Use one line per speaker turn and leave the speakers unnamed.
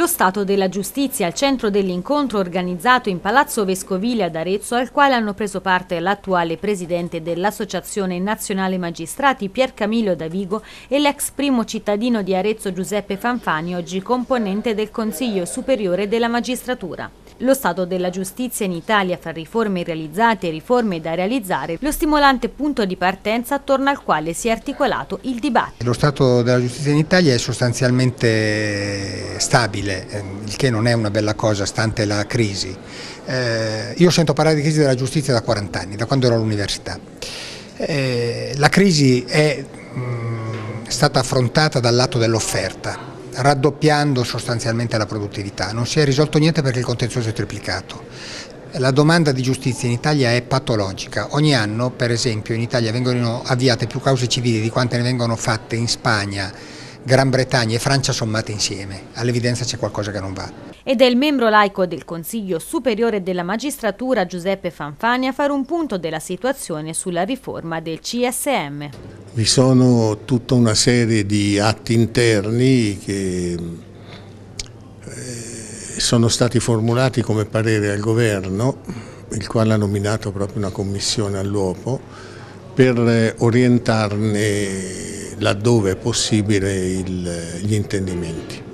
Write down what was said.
Lo Stato della Giustizia al centro dell'incontro organizzato in Palazzo Vescovile ad Arezzo, al quale hanno preso parte l'attuale presidente dell'Associazione Nazionale Magistrati Pier Camillo Davigo e l'ex primo cittadino di Arezzo Giuseppe Fanfani, oggi componente del Consiglio Superiore della Magistratura. Lo stato della giustizia in Italia fra riforme realizzate e riforme da realizzare, lo stimolante punto di partenza attorno al quale si è articolato il dibattito.
Lo stato della giustizia in Italia è sostanzialmente stabile, il che non è una bella cosa stante la crisi. Io sento parlare di crisi della giustizia da 40 anni, da quando ero all'università. La crisi è stata affrontata dal lato dell'offerta, raddoppiando sostanzialmente la produttività. Non si è risolto niente perché il contenzioso è triplicato. La domanda di giustizia in Italia è patologica. Ogni anno, per esempio, in Italia vengono avviate più cause civili di quante ne vengono fatte in Spagna, Gran Bretagna e Francia sommate insieme. All'evidenza c'è qualcosa che non va.
Ed è il membro laico del Consiglio Superiore della Magistratura Giuseppe Fanfani a fare un punto della situazione sulla riforma del CSM.
Vi sono tutta una serie di atti interni che sono stati formulati come parere al governo, il quale ha nominato proprio una commissione all'uopo per orientarne laddove è possibile gli intendimenti.